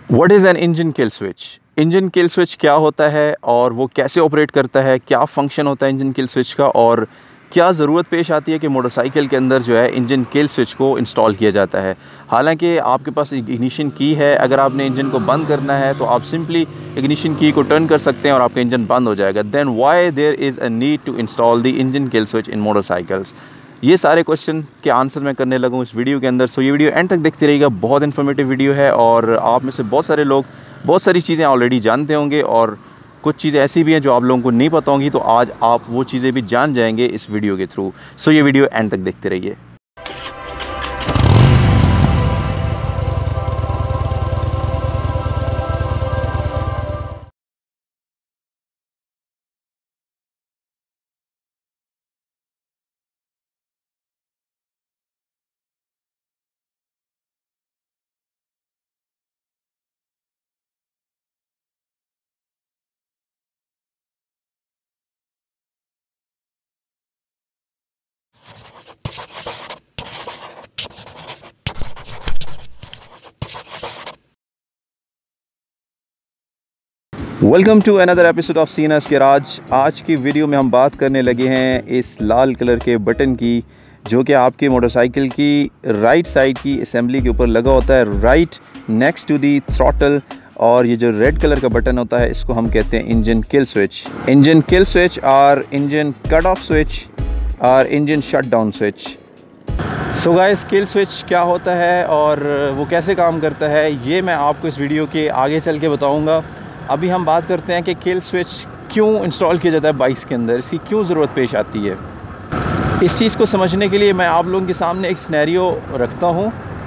What is an engine kill switch? Engine kill switch क्या होता है और वो कैसे ऑपरेट करता है, क्या फ़ंक्शन होता है इंजन किल स्विच का, और क्या ज़रूरत पेश आती है कि मोटरसाइकिल के अंदर जो है इंजन किल स्विच को इंस्टॉल किया जाता है। हालांकि आपके पास इग्निशन की है, अगर आपने इंजन को बंद करना है तो आप सिंपली इग्निशन की को टर्न कर सकते हैं और आपका इंजन बंद हो जाएगा। Then why there is a need to install the engine kill switch in motorcycles? ये सारे क्वेश्चन के आंसर मैं करने लगा हूँ इस वीडियो के अंदर। सो ये वीडियो एंड तक देखते रहिएगा, बहुत इन्फॉर्मेटिव वीडियो है और आप में से बहुत सारे लोग बहुत सारी चीज़ें ऑलरेडी जानते होंगे और कुछ चीज़ें ऐसी भी हैं जो आप लोगों को नहीं पता होंगी, तो आज आप वो चीज़ें भी जान जाएंगे इस वीडियो के थ्रू। सो ये वीडियो एंड तक देखते रहिए। Welcome to another episode of CNS garage. आज की वीडियो में हम बात करने लगे हैं इस लाल कलर के बटन की, जो कि आपके मोटरसाइकिल की राइट साइड की असेंबली के ऊपर लगा होता है, right next to the throttle. और ये जो रेड कलर का बटन होता है इसको हम कहते हैं engine kill switch. Engine kill switch और इंजन कट ऑफ स्विच और engine shut down switch. So guys, kill switch क्या होता है और वो कैसे काम करता है, ये मैं आपको इस वीडियो के आगे चल के बताऊँगा। अभी हम बात करते हैं कि किल स्विच क्यों इंस्टॉल किया जाता है बाइक्स के अंदर, इसकी क्यों ज़रूरत पेश आती है। इस चीज़ को समझने के लिए मैं आप लोगों के सामने एक सिनेरियो रखता हूँ।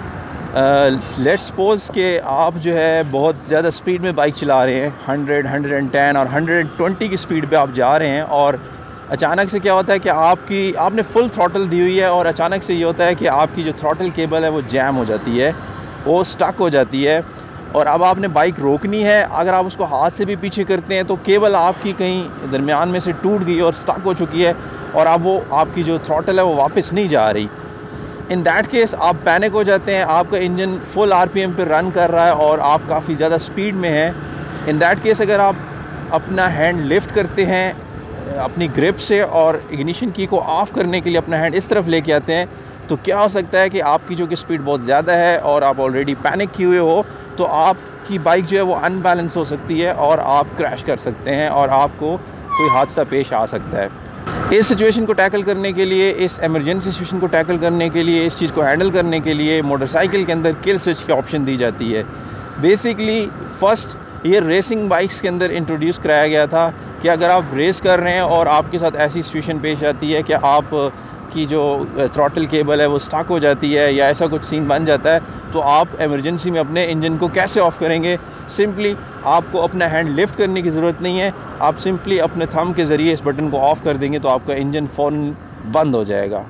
लेट्स सपोज कि आप जो है बहुत ज़्यादा स्पीड में बाइक चला रहे हैं, 100, 110 और 120 की स्पीड पे आप जा रहे हैं, और अचानक से क्या होता है कि आपने फुल थ्रॉटल दी हुई है और अचानक से ये होता है कि आपकी जो थ्रॉटल केबल है वो जैम हो जाती है, वो स्टक हो जाती है। और अब आपने बाइक रोकनी है, अगर आप उसको हाथ से भी पीछे करते हैं तो केबल आपकी कहीं दरमियान में से टूट गई और स्टक हो चुकी है और अब वो आपकी जो थ्रॉटल है वो वापस नहीं जा रही। इन दैट केस आप पैनिक हो जाते हैं, आपका इंजन फुल आरपीएम पे रन कर रहा है और आप काफ़ी ज़्यादा स्पीड में हैं। इन दैट केस अगर आप अपना हैंड लिफ्ट करते हैं अपनी ग्रिप से और इग्निशन की को ऑफ़ करने के लिए अपना हैंड इस तरफ लेके आते हैं, तो क्या हो सकता है कि आपकी जो कि स्पीड बहुत ज़्यादा है और आप ऑलरेडी पैनिक किए हुए हो, तो आपकी बाइक जो है वो अनबैलेंस हो सकती है और आप क्रैश कर सकते हैं और आपको कोई हादसा पेश आ सकता है। इस सिचुएशन को टैकल करने के लिए, इस एमरजेंसी सिचुएशन को टैकल करने के लिए, इस चीज़ को हैंडल करने के लिए मोटरसाइकिल के अंदर किल स्विच की ऑप्शन दी जाती है। बेसिकली फर्स्ट ये रेसिंग बाइक्स के अंदर इंट्रोड्यूस कराया गया था कि अगर आप रेस कर रहे हैं और आपके साथ ऐसी सिचुएशन पेश आती है कि आप की जो थ्रॉटल केबल है वो स्टक हो जाती है या ऐसा कुछ सीन बन जाता है, तो आप इमरजेंसी में अपने इंजन को कैसे ऑफ़ करेंगे। सिंपली आपको अपना हैंड लिफ्ट करने की ज़रूरत नहीं है, आप सिंपली अपने थंब के ज़रिए इस बटन को ऑफ़ कर देंगे तो आपका इंजन फ़ौरन बंद हो जाएगा।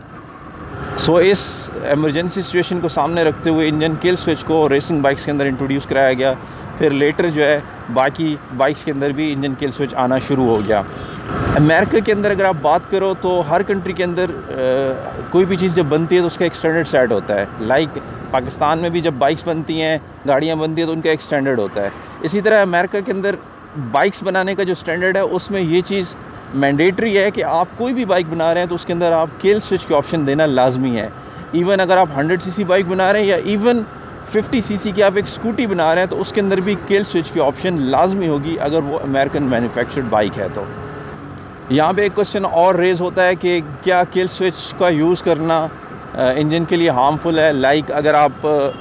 सो इस एमरजेंसी सिचुएशन को सामने रखते हुए इंजन किल स्विच को रेसिंग बाइक्स के अंदर इंट्रोड्यूस कराया गया। फिर लेटर जो है बाकी बाइक्स के अंदर भी इंजन किल स्विच आना शुरू हो गया। अमेरिका के अंदर अगर आप बात करो तो हर कंट्री के अंदर कोई भी चीज़ जब बनती है तो उसका एक स्टैंडर्ड सेट होता है। लाइक पाकिस्तान में भी जब बाइक्स बनती हैं, गाड़ियाँ बनती हैं, तो उनका एक स्टैंडर्ड होता है। इसी तरह अमेरिका के अंदर बाइक्स बनाने का जो स्टैंडर्ड है उसमें ये चीज़ मैंडेटरी है कि आप कोई भी बाइक बना रहे हैं तो उसके अंदर आप किल स्विच की ऑप्शन देना लाजमी है। इवन अगर आप 100 सीसी बाइक बना रहे हैं या इवन 50 सीसी की आप एक स्कूटी बना रहे हैं तो उसके अंदर भी किल स्विच की ऑप्शन लाजमी होगी अगर वो अमेरिकन मैन्युफैक्चर्ड बाइक है। तो यहाँ पे एक क्वेश्चन और रेज़ होता है कि क्या किल स्विच का यूज़ करना इंजन के लिए हार्मफुल है। लाइक अगर आप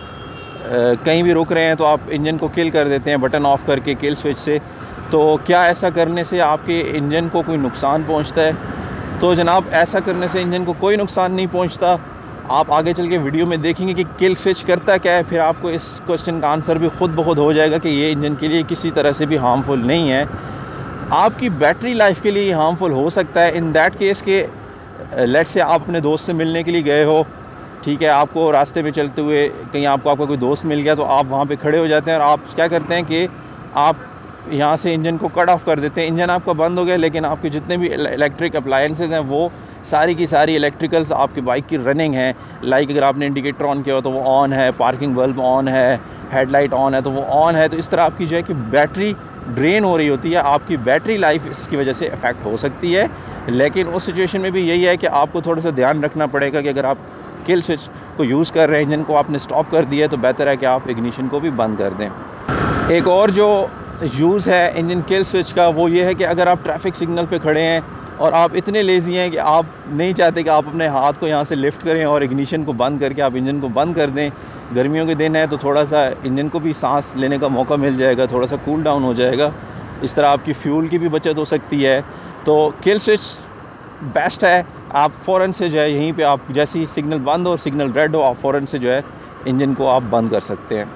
कहीं भी रुक रहे हैं तो आप इंजन को किल कर देते हैं बटन ऑफ़ करके किल स्विच से, तो क्या ऐसा करने से आपके इंजन को कोई नुकसान पहुँचता है? तो जनाब, ऐसा करने से इंजन को कोई नुकसान नहीं पहुँचता। आप आगे चल के वीडियो में देखेंगे कि किल स्विच करता क्या है, फिर आपको इस क्वेश्चन का आंसर भी खुद ब खुद हो जाएगा कि ये इंजन के लिए किसी तरह से भी हार्मफुल नहीं है। आपकी बैटरी लाइफ के लिए हार्मफुल हो सकता है। इन दैट केस के लेट से आप अपने दोस्त से मिलने के लिए गए हो, ठीक है, आपको रास्ते में चलते हुए कहीं आपका कोई दोस्त मिल गया तो आप वहाँ पे खड़े हो जाते हैं और आप क्या करते हैं कि आप यहाँ से इंजन को कट ऑफ़ कर देते हैं। इंजन आपका बंद हो गया लेकिन आपके जितने भी इलेक्ट्रिक अप्लायंसेस हैं वो सारी की सारी इलेक्ट्रिकल्स आपकी बाइक की रनिंग हैं। लाइक अगर आपने इंडिकेटर ऑन किया हो तो वो ऑन है, पार्किंग बल्ब ऑन है, हेडलाइट ऑन है तो वो ऑन है, तो इस तरह आपकी जो है कि बैटरी ड्रेन हो रही होती है, आपकी बैटरी लाइफ इसकी वजह से इफ़ेक्ट हो सकती है। लेकिन उस सिचुएशन में भी यही है कि आपको थोड़ा सा ध्यान रखना पड़ेगा कि अगर आप किल स्विच को यूज़ कर रहे हैं, इंजन को आपने स्टॉप कर दिया है, तो बेहतर है कि आप इग्निशन को भी बंद कर दें। एक और जो यूज़ है इंजन किल स्विच का वो ये है कि अगर आप ट्रैफिक सिग्नल पे खड़े हैं और आप इतने लेज़ी हैं कि आप नहीं चाहते कि आप अपने हाथ को यहाँ से लिफ्ट करें और इग्निशन को बंद करके आप इंजन को बंद कर दें, गर्मियों के दिन है तो थोड़ा सा इंजन को भी सांस लेने का मौका मिल जाएगा, थोड़ा सा कूल डाउन हो जाएगा, इस तरह आपकी फ्यूल की भी बचत हो सकती है। तो किल स्विच बेस्ट है, आप फ़ौरन से जो है यहीं पे आप जैसे ही सिग्नल बंद हो और सिग्नल रेड हो, आप फ़ौरन से जो है इंजन को आप बंद कर सकते हैं।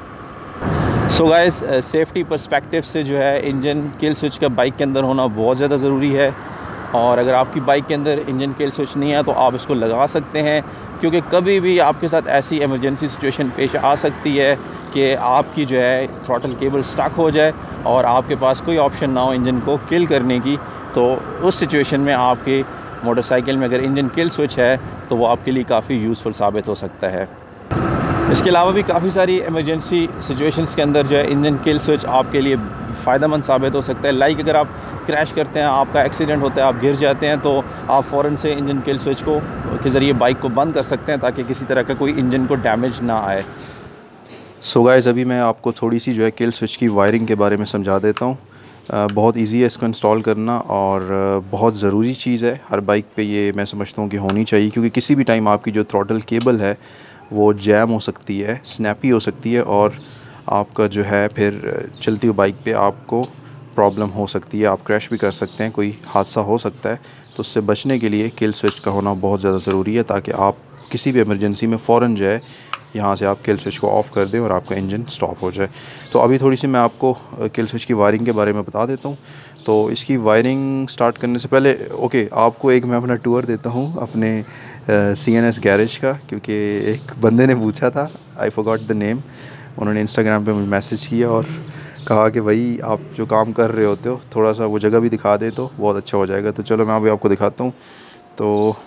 सो गाइस, सेफ्टी पर्सपेक्टिव से जो है इंजन किल स्विच का बाइक के अंदर होना बहुत ज़्यादा ज़रूरी है। और अगर आपकी बाइक के अंदर इंजन किल स्विच नहीं है तो आप इसको लगा सकते हैं, क्योंकि कभी भी आपके साथ ऐसी इमरजेंसी सिचुएशन पेश आ सकती है कि आपकी जो है थ्रॉटल केबल स्टक हो जाए और आपके पास कोई ऑप्शन ना हो इंजन को किल करने की। तो उस सिचुएशन में आपके मोटरसाइकिल में अगर इंजन किल स्विच है तो वो आपके लिए काफ़ी यूज़फुल साबित हो सकता है। इसके अलावा भी काफ़ी सारी इमरजेंसी सिचुएशंस के अंदर जो है इंजन किल स्विच आपके लिए फ़ायदेमंद साबित हो सकता है। लाइक अगर आप क्रैश करते हैं, आपका एक्सीडेंट होता है, आप गिर जाते हैं, तो आप फ़ौरन से इंजन किल स्विच को के ज़रिए बाइक को बंद कर सकते हैं ताकि किसी तरह का कोई इंजन को डैमेज ना आए। सो गाइस, अभी मैं आपको थोड़ी सी जो है किल स्विच की वायरिंग के बारे में समझा देता हूँ। बहुत इजी है इसको इंस्टॉल करना और बहुत ज़रूरी चीज़ है। हर बाइक पे ये मैं समझता हूँ कि होनी चाहिए, क्योंकि किसी भी टाइम आपकी जो थ्रॉटल केबल है वो जैम हो सकती है, स्नैपी हो सकती है और आपका जो है फिर चलती हुई बाइक पे आपको प्रॉब्लम हो सकती है, आप क्रैश भी कर सकते हैं, कोई हादसा हो सकता है। तो उससे बचने के लिए किल स्विच का होना बहुत ज़्यादा ज़रूरी है, ताकि आप किसी भी इमरजेंसी में फ़ौरन जो है यहाँ से आप किल स्विच को ऑफ़ कर दें और आपका इंजन स्टॉप हो जाए। तो अभी थोड़ी सी मैं आपको किल स्विच की वायरिंग के बारे में बता देता हूँ। तो इसकी वायरिंग स्टार्ट करने से पहले आपको एक मैं अपना टूर देता हूँ अपने CNS गैरेज का, क्योंकि एक बंदे ने पूछा था, आई फॉरगॉट द नेम, उन्होंने इंस्टाग्राम पे मुझे मैसेज किया और कहा कि भाई आप जो काम कर रहे होते हो थोड़ा सा वो जगह भी दिखा दे तो बहुत अच्छा हो जाएगा। तो चलो मैं अभी आपको दिखाता हूँ। तो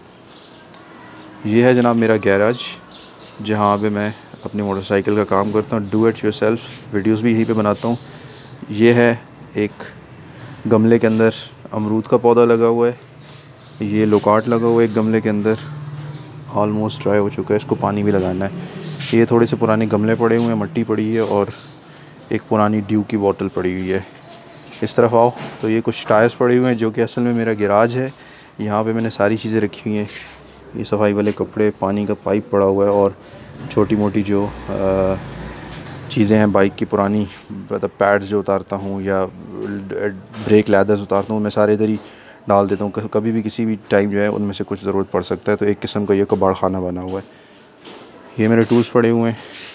ये है जनाब मेरा गैराज, जहाँ पे मैं अपनी मोटरसाइकिल का काम करता हूँ, डू इट योरसेल्फ वीडियोस भी यहीं पे बनाता हूँ। ये है एक गमले के अंदर अमरूद का पौधा लगा हुआ है, ये लोकाट लगा हुआ है एक गमले के अंदर, ऑलमोस्ट ड्राई हो चुका है, इसको पानी भी लगाना है। ये थोड़े से पुराने गमले पड़े हुए हैं, मट्टी पड़ी है और एक पुरानी ड्यू की बोतल पड़ी हुई है। इस तरफ आओ तो ये कुछ टायर्स पड़े हुए हैं, जो कि असल में मेरा गैराज है। यहाँ पे मैंने सारी चीज़ें रखी हुई हैं, ये सफाई वाले कपड़े, पानी का पाइप पड़ा हुआ है और छोटी मोटी जो चीज़ें हैं बाइक की पुरानी, मतलब पैड्स जो उतारता हूँ या ब्रेक लैदर्स उतारता हूँ, मैं सारे इधर ही डाल देता हूँ। कभी भी किसी भी टाइम जो है उनमें से कुछ ज़रूरत पड़ सकता है। तो एक किस्म का ये कबाड़ खाना बना हुआ है। ये मेरे टूल्स पड़े हुए हैं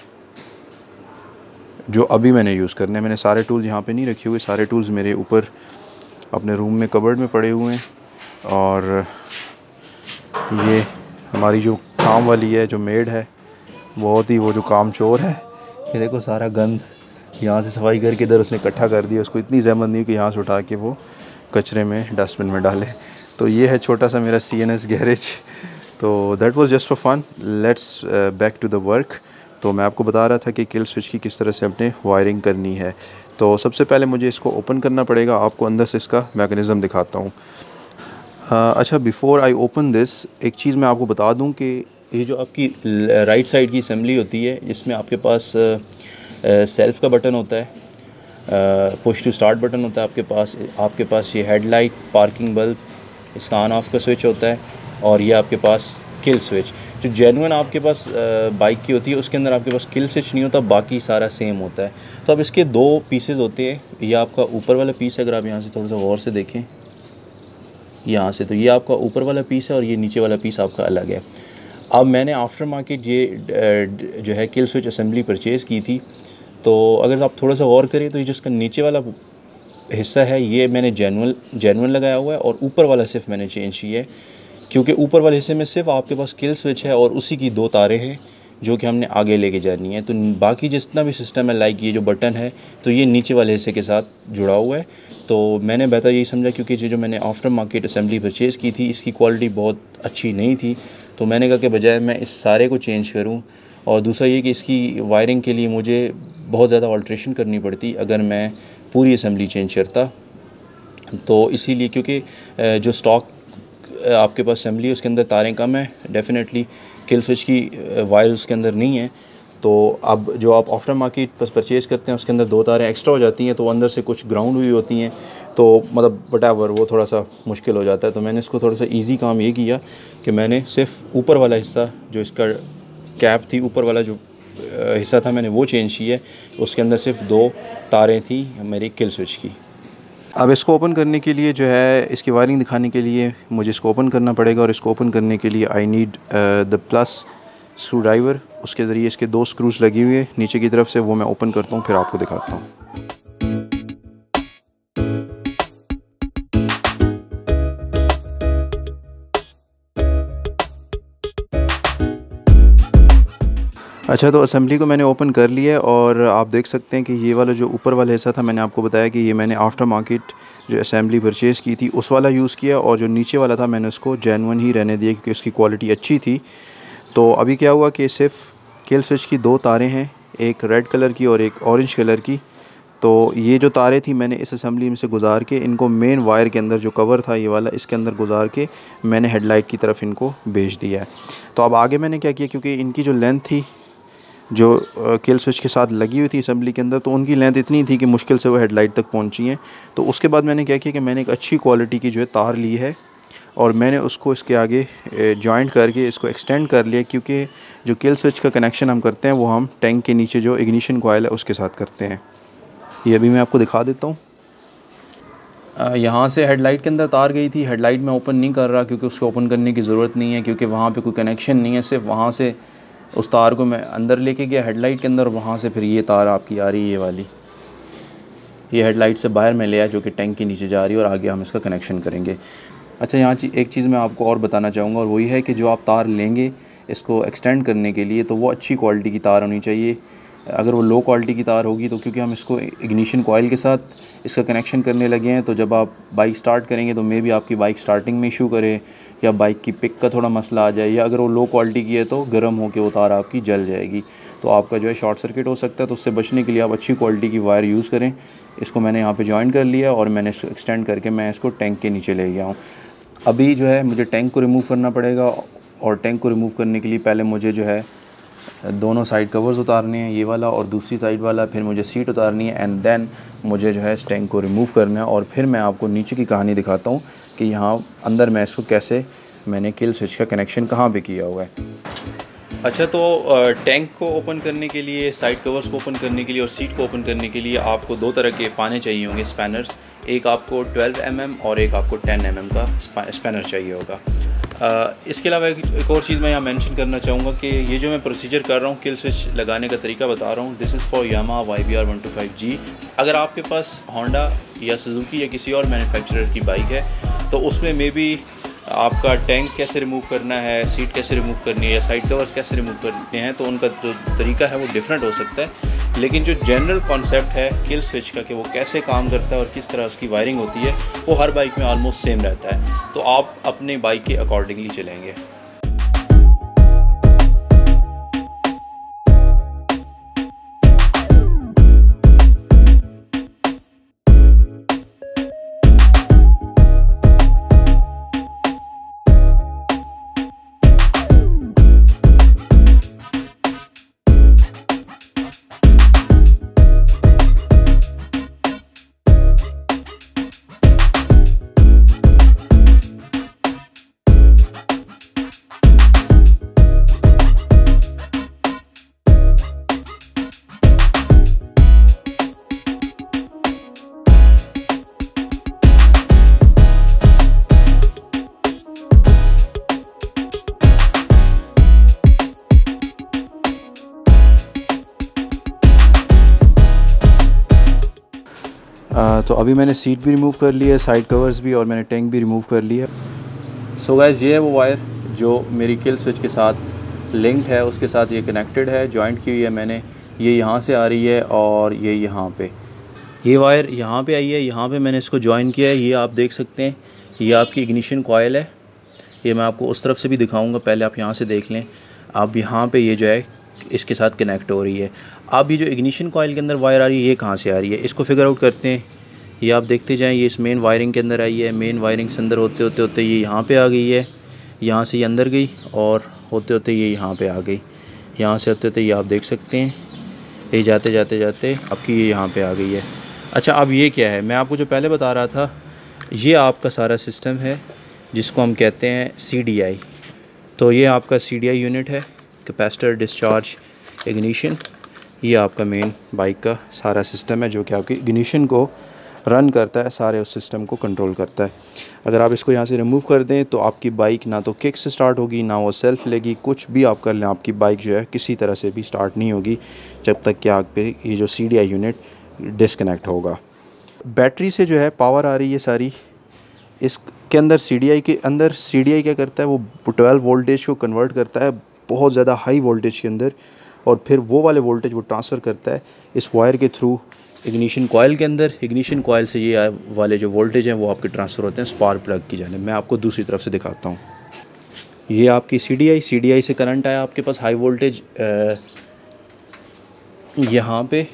जो अभी मैंने यूज़ करने हैं। मैंने सारे टूल्स यहाँ पे नहीं रखे हुए, सारे टूल्स मेरे ऊपर अपने रूम में कबर्ड में पड़े हुए हैं। और ये हमारी जो काम वाली है, जो मेड है, बहुत ही वो जो काम चोर है, ये देखो सारा गंद यहाँ से सफाई करके इधर उसने इकट्ठा कर दिया। उसको इतनी ज़हमत नहीं कि यहाँ से उठा के वो कचरे में डस्टबिन में डाले। तो ये है छोटा सा मेरा CNS गैरेज। तो that was just for fun, let's back to the work. तो मैं आपको बता रहा था कि किल स्विच की किस तरह से अपने वायरिंग करनी है। तो सबसे पहले मुझे इसको ओपन करना पड़ेगा, आपको अंदर से इसका मैकेनिज़्म दिखाता हूँ। अच्छा, बिफ़ोर आई ओपन दिस, एक चीज़ मैं आपको बता दूँ कि ये जो आपकी राइट साइड की असेंबली होती है, जिसमें आपके पास सेल्फ़ का बटन होता है, पुश टू स्टार्ट बटन होता है आपके पास ये हेडलाइट, पार्किंग बल्ब, इसका ऑन ऑफ का स्विच होता है, और ये आपके पास किल स्विच। जो जेन्युइन आपके पास बाइक की होती है उसके अंदर आपके पास किल स्विच नहीं होता, बाकी सारा सेम होता है। तो अब इसके दो पीसेस होते हैं। ये आपका ऊपर वाला पीस है, अगर आप यहाँ से थोड़ा सा गौर से देखें यहाँ से, तो ये आपका ऊपर वाला पीस है और ये नीचे वाला पीस आपका अलग है। अब मैंने आफ्टर मार्केट ये जो है किल स्विच असेंबली परचेज़ की थी। तो अगर आप थोड़ा सा गौर करें तो ये जिसका नीचे वाला हिस्सा है ये मैंने जेन्युइन लगाया हुआ है, और ऊपर वाला सिर्फ मैंने चेंज किया है, क्योंकि ऊपर वाले हिस्से में सिर्फ आपके पास किल स्विच है और उसी की दो तारें हैं जो कि हमने आगे लेके जानी है। तो बाकी जितना भी सिस्टम है, लाइक ये जो बटन है, तो ये नीचे वाले हिस्से के साथ जुड़ा हुआ है। तो मैंने बेहतर यही समझा, क्योंकि जो मैंने आफ्टर मार्केट असेंबली परचेज़ की थी इसकी क्वालिटी बहुत अच्छी नहीं थी। तो मैंने कहा कि बजाय मैं इस सारे को चेंज करूं और दूसरा ये कि इसकी वायरिंग के लिए मुझे बहुत ज़्यादा अल्ट्रेशन करनी पड़ती अगर मैं पूरी असेंबली चेंज करता। तो इसीलिए क्योंकि जो स्टॉक आपके पास असेंबली है उसके अंदर तारें कम है, डेफिनेटली किल स्विच की वायर उसके अंदर नहीं है। तो अब जो आप आफ्टर मार्केट बस परचेज़ करते हैं उसके अंदर 2 तारें एक्स्ट्रा हो जाती हैं, तो अंदर से कुछ ग्राउंड हुई होती हैं, तो मतलब व्हाटएवर वो थोड़ा सा मुश्किल हो जाता है। तो मैंने इसको थोड़ा सा इजी काम ये किया कि मैंने सिर्फ ऊपर वाला हिस्सा जो इसका कैप थी, ऊपर वाला जो हिस्सा था मैंने वो चेंज किया है। उसके अंदर सिर्फ 2 तारें थी मेरी किल स्विच की। अब इसको ओपन करने के लिए जो है, इसकी वायरिंग दिखाने के लिए मुझे इसको ओपन करना पड़ेगा, और इसको ओपन करने के लिए I need the plus screwdriver. उसके ज़रिए इसके 2 स्क्रूज लगी हुई है नीचे की तरफ से, वो मैं ओपन करता हूँ फिर आपको दिखाता हूँ। अच्छा, तो असेंबली को मैंने ओपन कर लिया है, और आप देख सकते हैं कि ये वाला जो ऊपर वाला हिस्सा था, मैंने आपको बताया कि ये मैंने आफ्टर मार्केट जो असेंबली परचेज़ की थी उस वाला यूज़ किया, और जो नीचे वाला था मैंने उसको जेन्युइन ही रहने दिया क्योंकि उसकी क्वालिटी अच्छी थी। तो अभी क्या हुआ कि सिर्फ किल स्विच की 2 तारें हैं, एक रेड कलर की और एक ऑरेंज कलर की। तो ये जो तारें थी मैंने इस असेंबली में से गुजार के इनको मेन वायर के अंदर जो कवर था ये वाला, इसके अंदर गुजार के मैंने हेडलाइट की तरफ इनको भेज दिया है। तो अब आगे मैंने क्या किया, क्योंकि इनकी जो लेंथ थी जो किल स्विच के साथ लगी हुई थी असेंबली के अंदर, तो उनकी लेंथ इतनी थी कि मुश्किल से वो हेडलाइट तक पहुंची हैं। तो उसके बाद मैंने क्या किया कि मैंने एक अच्छी क्वालिटी की जो है तार ली है, और मैंने उसको इसके आगे जॉइंट करके इसको एक्सटेंड कर लिया, क्योंकि जो किल स्विच का कनेक्शन हम करते हैं वो हम टैंक के नीचे जो इग्निशन कॉइल है उसके साथ करते हैं। ये अभी मैं आपको दिखा देता हूँ। यहाँ से हेडलाइट के अंदर तार गई थी, हेडलाइट मैं ओपन नहीं कर रहा क्योंकि उसको ओपन करने की ज़रूरत नहीं है, क्योंकि वहाँ पे कोई कनेक्शन नहीं है। सिर्फ वहाँ से उस तार को मैं अंदर लेके गया हेडलाइट के अंदर, वहाँ से फिर ये तार आपकी आ रही है, ये वाली ये हेडलाइट से बाहर में ले आया जो कि टैंक के नीचे जा रही है, और आगे हम इसका कनेक्शन करेंगे। अच्छा, यहाँ एक चीज़ मैं आपको और बताना चाहूँगा, और वही है कि जो आप तार लेंगे इसको एक्सटेंड करने के लिए, तो वो अच्छी क्वालिटी की तार होनी चाहिए। अगर वो लो क्वालिटी की तार होगी तो, क्योंकि हम इसको इग्निशन कॉइल के साथ इसका कनेक्शन करने लगे हैं, तो जब आप बाइक स्टार्ट करेंगे तो मे बी आपकी बाइक स्टार्टिंग में इशू करे, या बाइक की पिक का थोड़ा मसला आ जाए, या अगर वो लो क्वालिटी की है तो गर्म होकर वो तार आपकी जल जाएगी, तो आपका जो है शॉर्ट सर्किट हो सकता है। तो उससे बचने के लिए आप अच्छी क्वालिटी की वायर यूज़ करें। इसको मैंने यहाँ पर जॉइन कर लिया, और मैंने इसको एक्सटेंड करके मैं इसको टैंक के नीचे ले गया हूँ। अभी जो है मुझे टैंक को रिमूव करना पड़ेगा, और टैंक को रिमूव करने के लिए पहले मुझे जो है दोनों साइड कवर्स उतारने हैं, ये वाला और दूसरी साइड वाला, फिर मुझे सीट उतारनी है, एंड देन मुझे जो है इस टैंक को रिमूव करना है, और फिर मैं आपको नीचे की कहानी दिखाता हूँ कि यहाँ अंदर मैं इसको कैसे मैंने किल स्विच का कनेक्शन कहाँ पे किया हुआ है। अच्छा, तो टैंक को ओपन करने के लिए, साइड कवर्स को ओपन करने के लिए और सीट को ओपन करने के लिए आपको 2 तरह के पाने चाहिए होंगे, स्पैनर्स। एक आपको 12 mm और एक आपको 10 mm का स्पैनर चाहिए होगा। इसके अलावा एक और चीज़ मैं यहाँ मेंशन करना चाहूँगा कि ये जो मैं प्रोसीजर कर रहा हूँ, किल स्विच लगाने का तरीका बता रहा हूँ, this is for Yamaha YBR 125G। अगर आपके पास होंडा या सुजुकी या किसी और मैन्युफैक्चरर की बाइक है तो उसमें मे बी आपका टैंक कैसे रिमूव करना है, सीट कैसे रिमूव करनी है, या साइड कवर्स कैसे रिमूव करने हैं, तो उनका जो तरीका है वो डिफरेंट हो सकता है। लेकिन जो जनरल कॉन्सेप्ट है किल स्विच का कि वो कैसे काम करता है और किस तरह उसकी वायरिंग होती है, वो हर बाइक में ऑलमोस्ट सेम रहता है। तो आप अपने बाइक के अकॉर्डिंगली चलेंगे। तो अभी मैंने सीट भी रिमूव कर ली है, साइड कवर्स भी, और मैंने टैंक भी रिमूव कर लिया। सो गाइस, ये है वो वायर जो मेरी किल स्विच के साथ लिंक्ड है, उसके साथ ये कनेक्टेड है, जॉइंट की हुई है मैंने। ये यहाँ से आ रही है और ये यहाँ पे, ये वायर यहाँ पे आई है, यहाँ पे मैंने इसको जॉइन किया है। ये आप देख सकते हैं, ये आपकी इग्निशन कॉइल है। ये मैं आपको उस तरफ से भी दिखाऊंगा, पहले आप यहाँ से देख लें। आप यहाँ पे ये जो है इसके साथ कनेक्ट हो रही है। अब ये जो इग्निशन कॉइल के अंदर वायर आ रही है ये कहाँ से आ रही है, इसको फिगर आउट करते हैं। ये आप देखते जाएँ, ये इस मेन वायरिंग के अंदर आई है, मेन वायरिंग से अंदर होते होते ये यहाँ पे आ गई है, यहाँ से ये अंदर गई और होते होते ये यहाँ पे आ गई, यहाँ से होते होते ये आप देख सकते हैं ये जाते जाते जाते आपकी ये यहाँ पे आ गई है। अच्छा, अब ये क्या है, मैं आपको जो पहले बता रहा था, ये आपका सारा सिस्टम है जिसको हम कहते हैं CDI। तो ये आपका CDI यूनिट है, कैपेसिटर डिस्चार्ज इग्निशन। ये आपका मेन बाइक का सारा सिस्टम है जो कि आपकी इग्निशन को रन करता है, सारे उस सिस्टम को कंट्रोल करता है। अगर आप इसको यहाँ से रिमूव कर दें तो आपकी बाइक ना तो किक से स्टार्ट होगी, ना वो सेल्फ लेगी, कुछ भी आप कर लें आपकी बाइक जो है किसी तरह से भी स्टार्ट नहीं होगी जब तक कि आप पे ये जो CDI यूनिट डिस्कनेक्ट होगा। बैटरी से जो है पावर आ रही है सारी, इसके अंदर CDI के अंदर CDI क्या करता है, वो 12 वोल्टेज को कन्वर्ट करता है बहुत ज़्यादा हाई वोल्टेज के अंदर, और फिर वो वाले वोल्टेज वो ट्रांसफ़र करता है इस वायर के थ्रू इग्निशन कॉइल के अंदर। इग्निशन कॉइल से ये वाले जो वोल्टेज हैं वो आपके ट्रांसफ़र होते हैं स्पार्क प्लग की जाने। मैं आपको दूसरी तरफ से दिखाता हूँ। ये आपकी CDI से करंट आया आपके पास हाई वोल्टेज यहाँ पे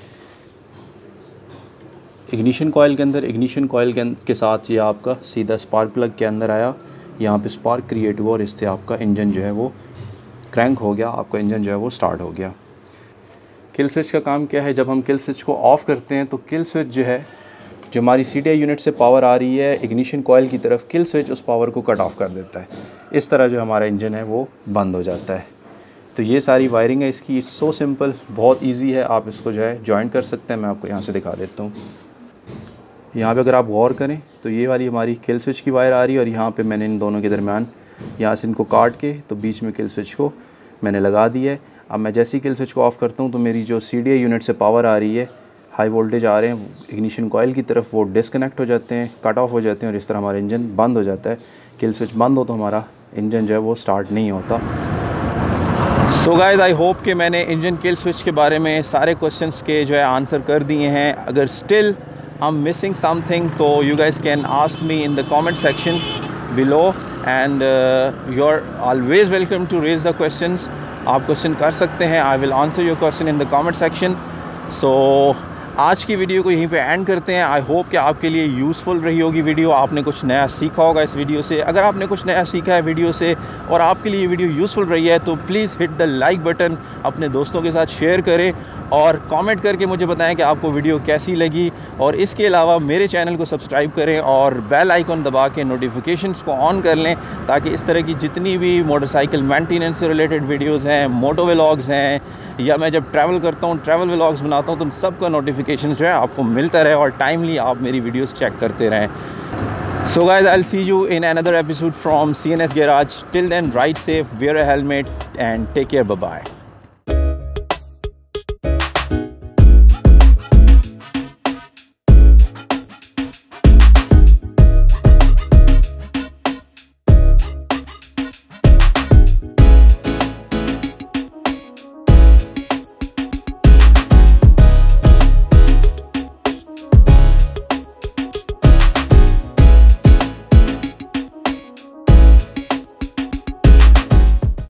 इग्निशन कॉइल के अंदर, इग्निशन कॉइल के साथ ये आपका सीधा स्पार्क प्लग के अंदर आया, यहाँ पे स्पार्क क्रिएट हुआ और इससे आपका इंजन जो है वो क्रैंक हो गया, आपका इंजन जो है वो स्टार्ट हो गया। किल स्विच का काम क्या है, जब हम किल स्विच को ऑफ़ करते हैं तो किल स्विच जो है, जो हमारी CDI यूनिट से पावर आ रही है इग्निशन कॉइल की तरफ, किल स्विच उस पावर को कट ऑफ कर देता है। इस तरह जो हमारा इंजन है वो बंद हो जाता है। तो ये सारी वायरिंग है इसकी, इट्स सो सिंपल, बहुत ईजी है। आप इसको जो है जॉइन कर सकते हैं। मैं आपको यहाँ से दिखा देता हूँ। यहाँ पे अगर आप गौर करें तो ये वाली हमारी किल स्विच की वायर आ रही है और यहाँ पे मैंने इन दोनों के दरमियान यहाँ से इनको काट के तो बीच में किल स्विच को मैंने लगा दिया है। अब मैं जैसे ही किल स्विच को ऑफ़ करता हूँ तो मेरी जो CDI यूनिट से पावर आ रही है, हाई वोल्टेज आ रहे हैं इग्निशन कॉइल की तरफ, वो डिस्कनेक्ट हो जाते हैं, कट ऑफ हो जाते हैं और इस तरह हमारा इंजन बंद हो जाता है। किल स्विच बंद हो तो हमारा इंजन जो है वो स्टार्ट नहीं होता। सो गाइज़, आई होप कि मैंने इंजन किल स्विच के बारे में सारे क्वेश्चंस के जो है आंसर कर दिए हैं। अगर स्टिल I'm missing something तो you guys can ask me in the comment section below and you're always welcome to raise the questions। आप क्वेश्चन कर सकते हैं, I will answer your question in the comment section। So आज की video को यहीं पे एंड करते हैं। आई होप कि आपके लिए यूज़फुल रही होगी वीडियो, आपने कुछ नया सीखा होगा इस वीडियो से। अगर आपने कुछ नया सीखा है वीडियो से और आपके लिए वीडियो यूज़फुल रही है तो please hit the like button, अपने दोस्तों के साथ शेयर करें और कमेंट करके मुझे बताएं कि आपको वीडियो कैसी लगी। और इसके अलावा मेरे चैनल को सब्सक्राइब करें और बेल आइकन दबा के नोटिफिकेशंस को ऑन कर लें ताकि इस तरह की जितनी भी मोटरसाइकिल मेंटेनेंस से रिलेटेड वीडियोस हैं, मोटो व्लॉग्स हैं, या मैं जब ट्रैवल करता हूँ ट्रैवल व्लॉग्स बनाता हूँ तो उन सब का नोटिफिकेशन जो है आपको मिलता रहे और टाइमली आप मेरी वीडियोस चेक करते रहें। So guys, I will see you in another episode from CNS Garage। Till then, ride safe, wear a helmet and take care, bye bye.